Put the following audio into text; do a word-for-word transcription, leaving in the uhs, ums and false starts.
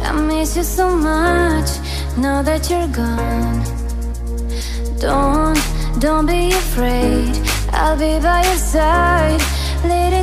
I miss you so much now that you're gone. Don't, don't be afraid, I'll be by your side, leading